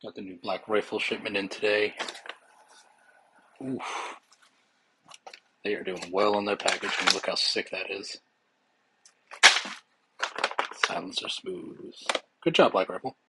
Got the new Black Rifle shipment in today. Oof. They are doing well on their packaging. Look how sick that is. Silencer smooth. Good job, Black Rifle.